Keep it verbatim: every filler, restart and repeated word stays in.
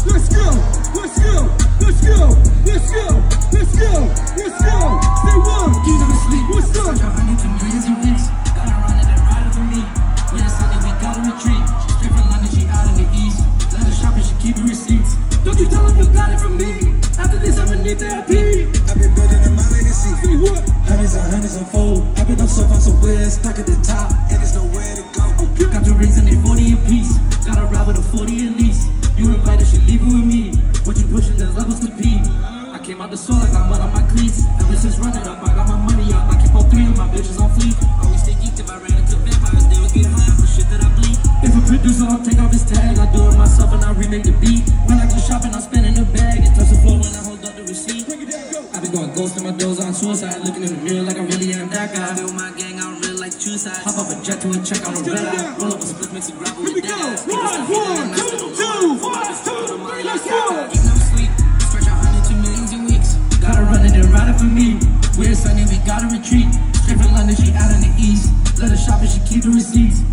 Let's go, let's go, let's go, let's go, let's go, let's go. Say one. You never sleep. What's up? Search out hundreds of millions of weeks. Gotta run it and ride it for me. When it's Sunday, we gotta retreat. She straight from London, she out in the east. Let her shop and she keep her receipts. Don't you tell them you got it from me. After this, I'ma need therapy. I've been building in my legacy. Say what? Hundreds and hundreds unfold. I've been up so far somewhere, stuck at the top, and there's nowhere to go. Okay. Got the rings and they forty apiece. Gotta ride with a forty at least. You invited, she leave it with me. What you pushing, there's levels to pee. I came out the soil, I got mud on my cleats. Ever since running up, I got my money up. I keep all three of my bitches on fleek. Always stay geeked if I ran into vampires, they would get high for shit that I bleed. If a producer, I'll take off his tag. I do it myself and I remake the beat. When I go shopping, I'm spending the bag. It touch the floor when I hold up the receipt. I've been going ghost in my doors on suicide. Looking in the mirror like I really am that guy. Feel my gang, I'm real like two sides. Hop up a jet to a check on a red eye. Roll up a split, mix a gravel with that ass. One, one, two, two, one, two, three, let's go. You never sleep. Stretch out hundreds of millions in weeks. Gotta run it and ride it for me. We're Sunday, we gotta retreat. Straight from London, she out in the east. Let her shop and she keep the receipts.